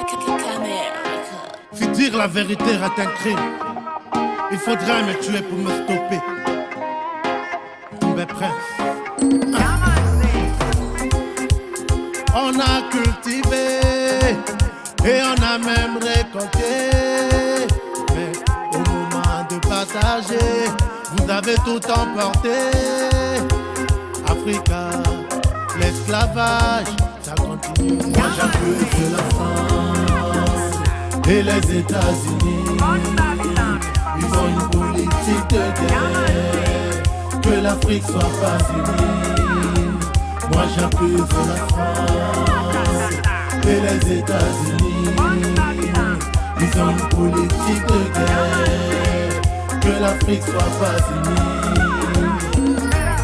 Si dire la vérité est un crime, il faudrait me tuer pour me stopper. Mais prince, on a cultivé et on a même récolté. Mais au moment de partager, vous avez tout emporté. Africa, l'esclavage, ça continue. Moi j'accuse la France et les États-Unis. Ils ont une politique de guerre, que l'Afrique soit pas unie. Moi j'accuse la France et les États-Unis. Ils ont une politique de guerre, que l'Afrique soit pas unie.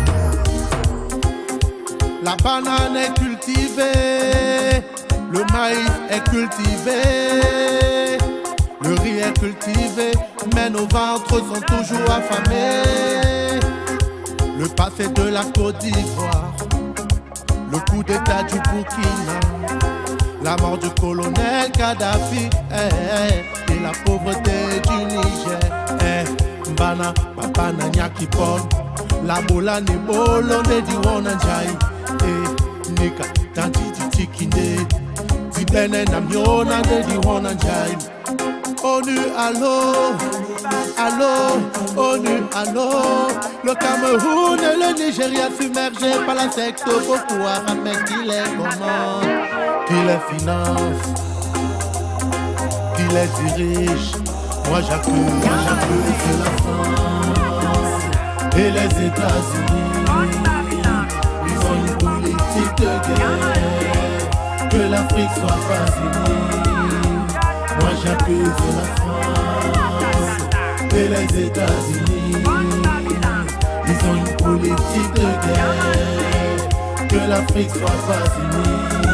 La banane est cultivée, le maïs est cultivé, le riz est cultivé, mais nos ventres sont toujours affamés. Le passé de la Côte d'Ivoire, le coup d'état du Burkina, la mort du colonel Kadhafi, et la pauvreté du Niger. Mbana, papa na nyakipon, la bola ni bolo ne di wonanjai. Nika, tanti titikine, di bene na miona ne di wonanjai. ONU, allô, allô, ONU, allô. Le Cameroun et le Nigeria submergés par la secte Boko Haram, mais qui les commande, qui les finance, qui les dirige. Moi j'accuse la France et les États-Unis. Ils ont une politique de guerre, que l'Afrique soit pas unie. Moi j'accuse la France et les États-Unis. Ils ont une politique de guerre, que l'Afrique soit pas unie.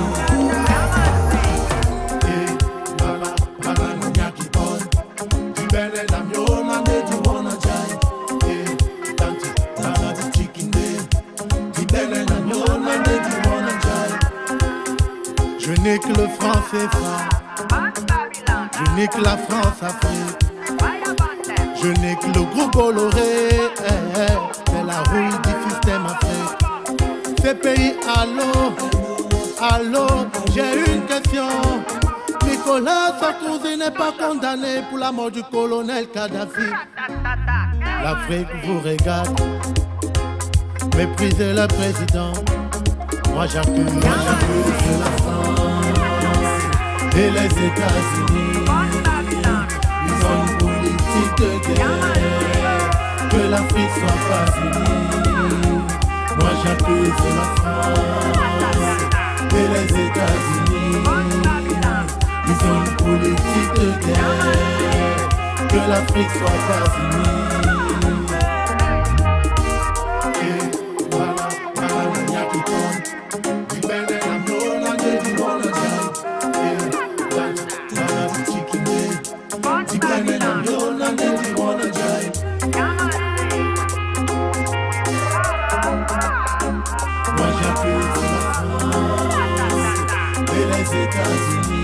Je nique le franc CFA, je nique la France Afrique, je nique le groupe Bolloré, c'est la rouille du système Afrique. Ces pays, allô, j'ai une question. Nicolas Sarkozy n'est pas condamné pour la mort du colonel Kadhafi. L'Afrique vous regarde, méprisez le président. Moi j'accuse la France et les États-Unis. Ils ont une politique de guerre, que l'Afrique soit pas unie. Moi j'accuse la France et les États-Unis. Ils ont une politique de guerre, que l'Afrique soit pas unie. Moi j'accuse la France et les États-Unis.